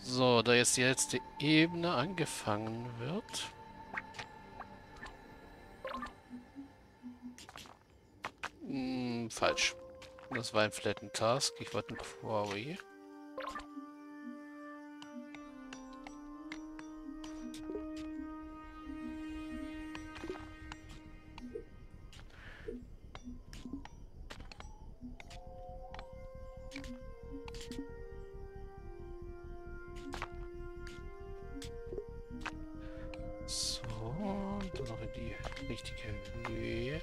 So, da jetzt die letzte Ebene angefangen wird. Falsch. Das war ein Flatten Task. Ich wollte ein Quarry. So, und dann noch in die richtige Höhe.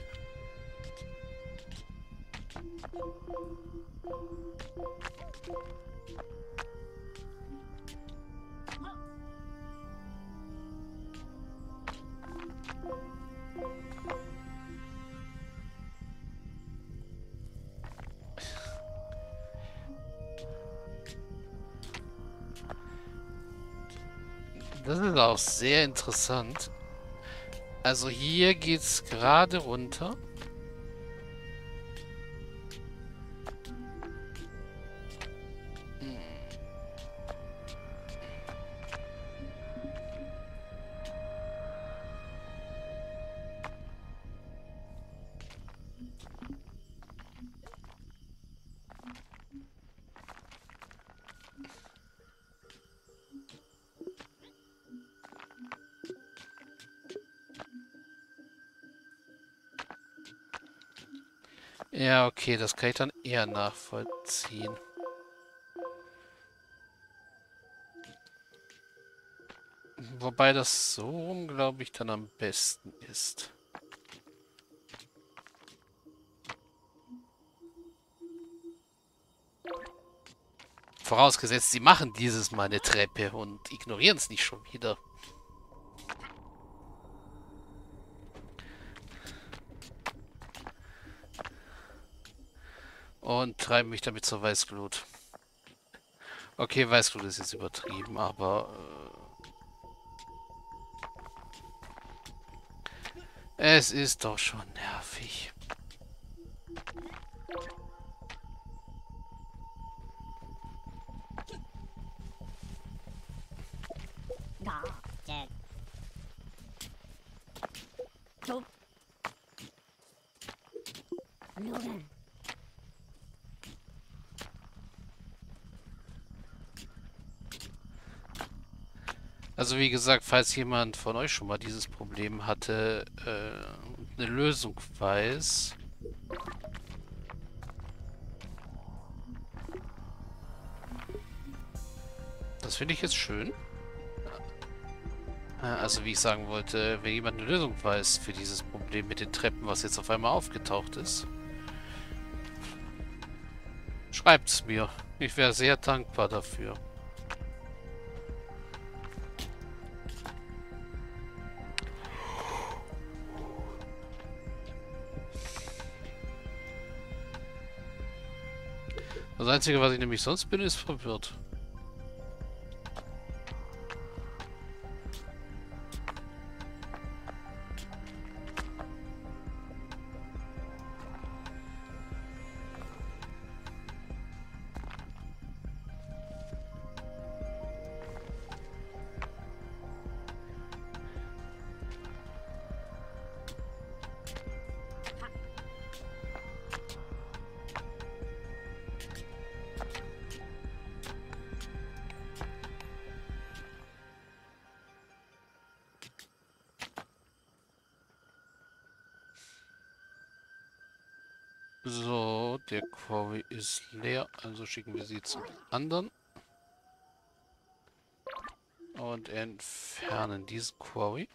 Das ist auch sehr interessant. Also hier geht's gerade runter. Ja, okay, das kann ich dann eher nachvollziehen. Wobei das so rum, glaube ich, dann am besten ist. Vorausgesetzt, sie machen dieses Mal eine Treppe und ignorieren es nicht schon wieder. Und treiben mich damit zur Weißglut. Okay, Weißglut ist jetzt übertrieben, aber es ist doch schon nervig. Also wie gesagt, falls jemand von euch schon mal dieses Problem hatte, eine Lösung weiß. Das finde ich jetzt schön. Also wie ich sagen wollte, wenn jemand eine Lösung weiß für dieses Problem mit den Treppen, was jetzt auf einmal aufgetaucht ist, schreibt's mir. Ich wäre sehr dankbar dafür. Das Einzige, was ich nämlich sonst bin, ist verwirrt. So, der Quarry ist leer, also schicken wir sie zum anderen. Und entfernen diesen Quarry.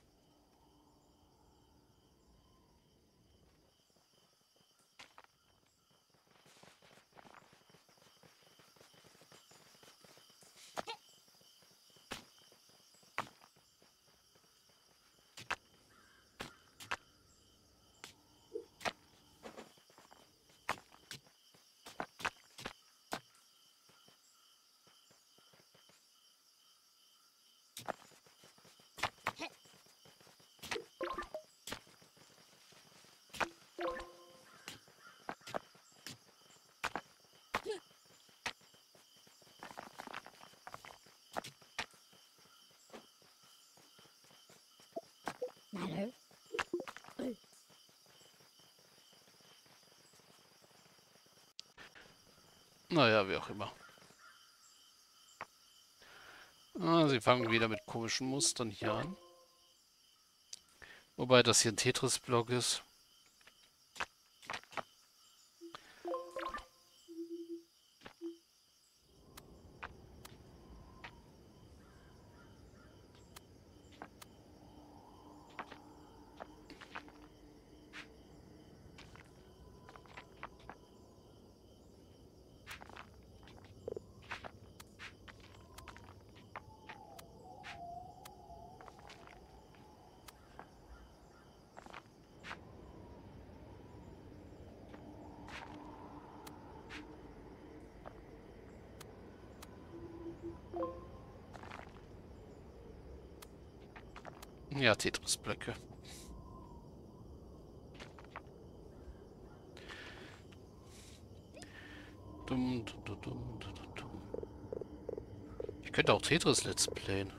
Naja, wie auch immer. Ah, sie fangen wieder mit komischen Mustern hier an. Wobei das hier ein Tetris-Block ist. Ja, Tetris-Blöcke. Dumm, dumm, dumm, dumm, dumm, dumm. Ich könnte auch Tetris Let's Playen.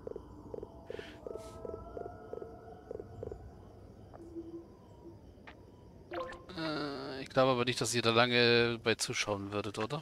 Ich glaube aber nicht, dass ihr da lange bei zuschauen würdet, oder?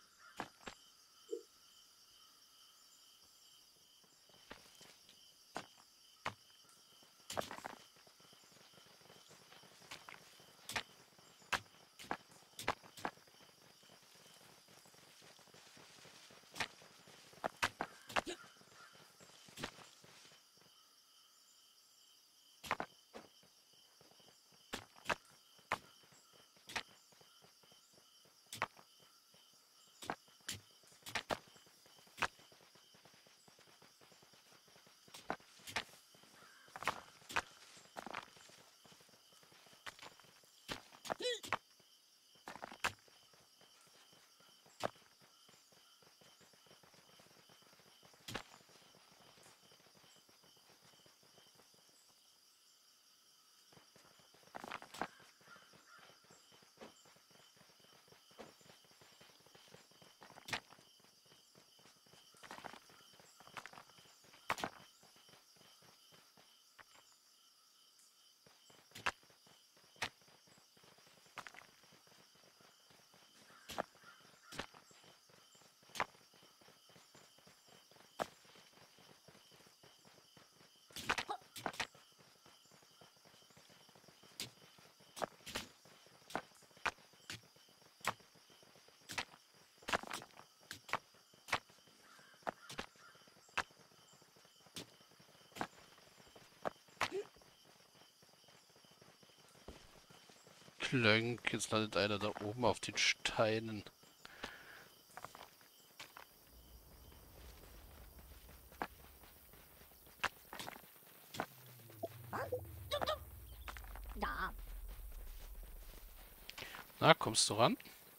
Klönk, jetzt landet einer da oben auf den Steinen. Da. Na, kommst du ran?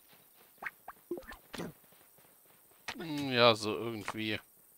Ja, so irgendwie.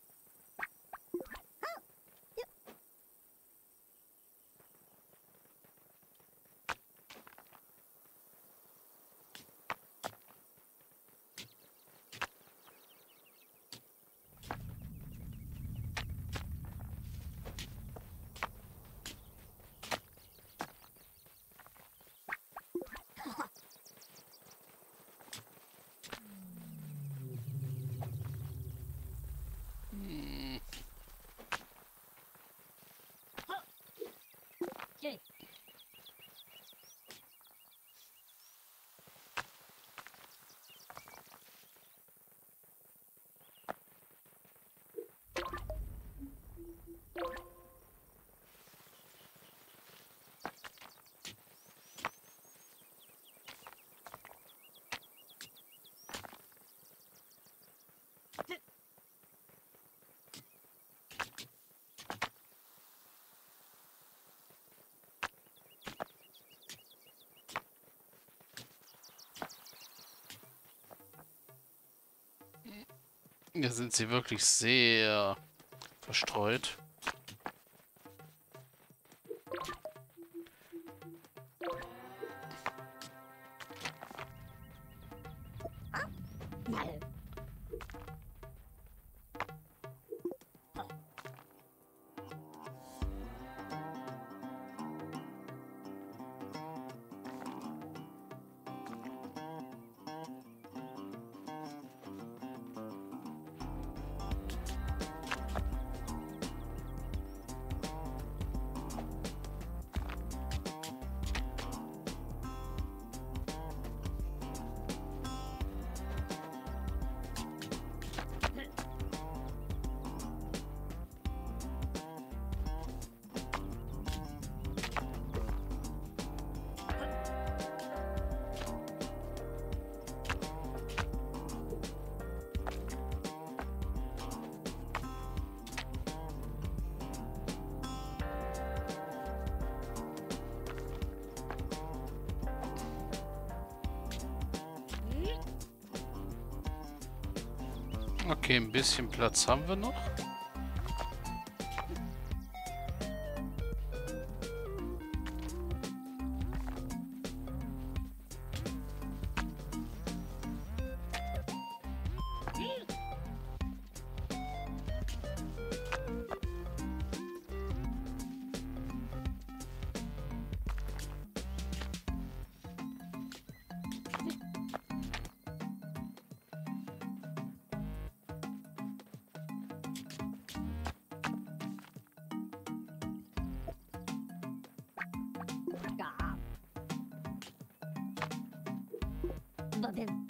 Hm, Okay. hier sind sie wirklich sehr verstreut. Mal. Okay, ein bisschen Platz haben wir noch. Da. Babim.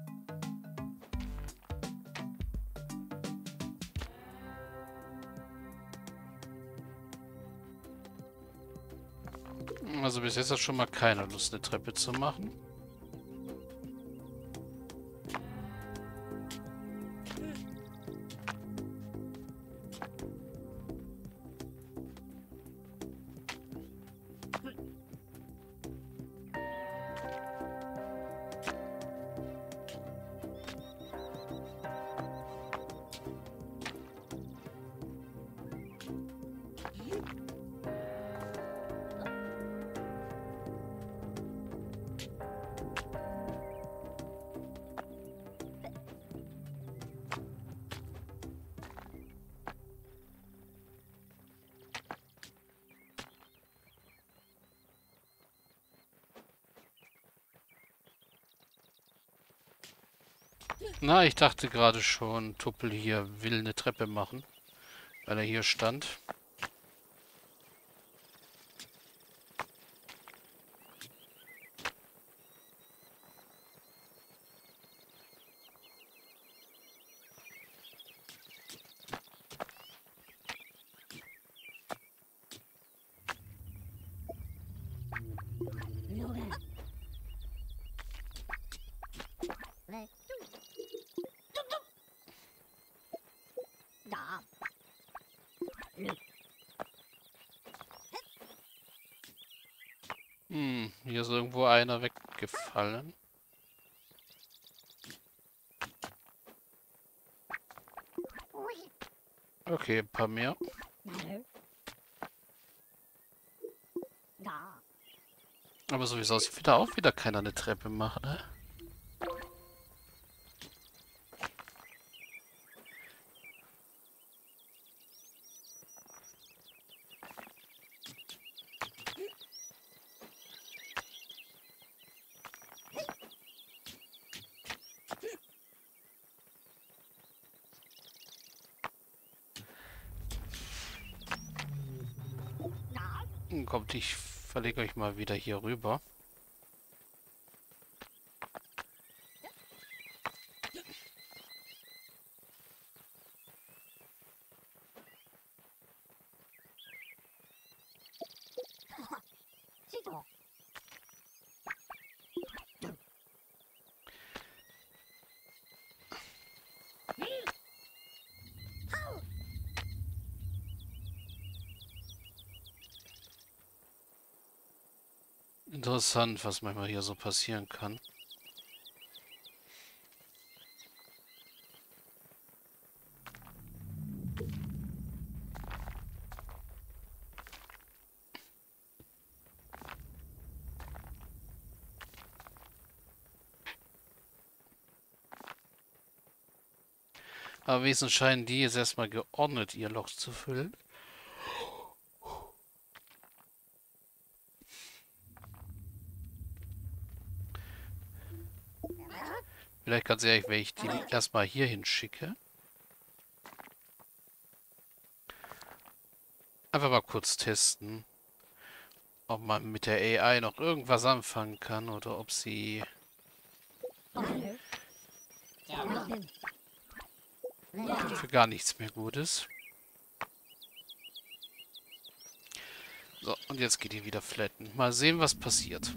Also bis jetzt hat schon mal keiner Lust, eine Treppe zu machen. Na, ich dachte gerade schon, Tuppel hier will eine Treppe machen, weil er hier stand. Logan. Le. Da. Lü. Hier ist irgendwo einer weggefallen. Ui. Okay, ein paar mehr. Nö. Da. Aber so wie es aussieht, will da auch wieder keiner eine Treppe machen, ne? Da. Kommt, ich verlege euch mal wieder hier rüber. Sieh doch. Interessant, was manchmal hier so passieren kann. Aber wenigstens scheinen die jetzt erstmal geordnet ihr Loch zu füllen. Vielleicht ganz ehrlich, wenn ich die erstmal hier hinschicke. Einfach mal kurz testen, ob man mit der AI noch irgendwas anfangen kann oder ob sie Nö. Babim. für gar nichts mehr gut ist. So, und jetzt geht die wieder flatten. Mal sehen, was passiert.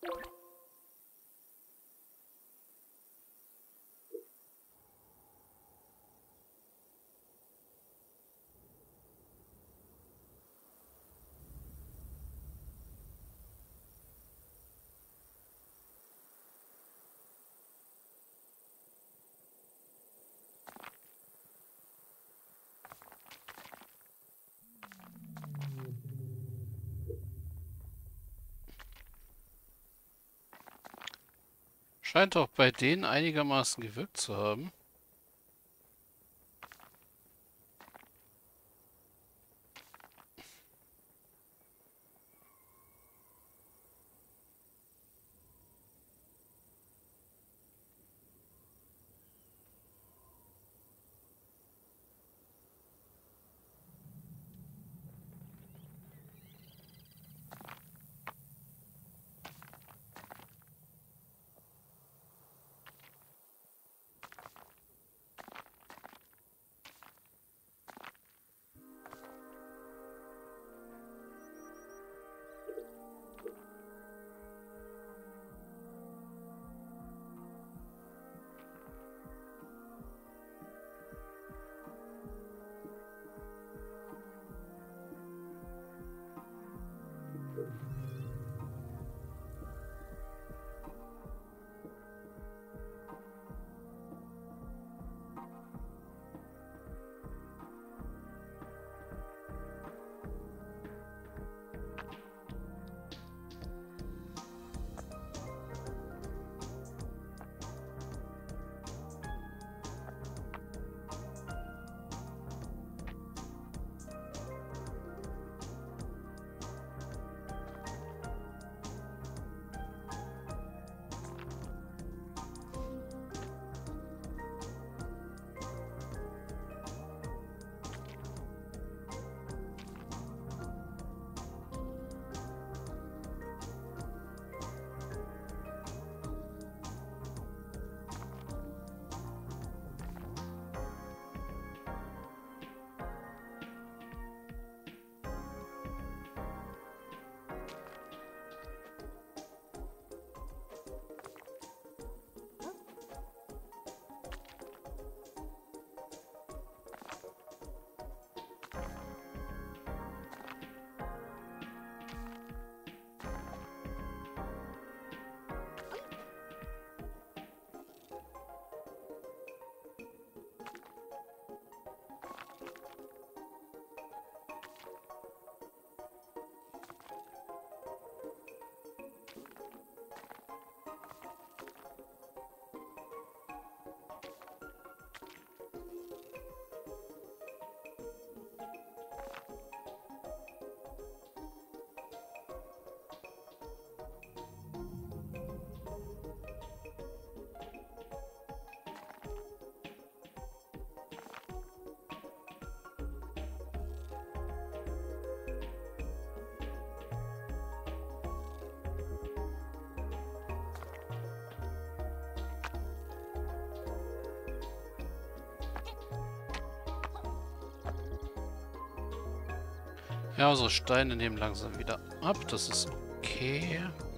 Scheint auch bei denen einigermaßen gewirkt zu haben. Ja, unsere Steine nehmen langsam wieder ab. Das ist okay.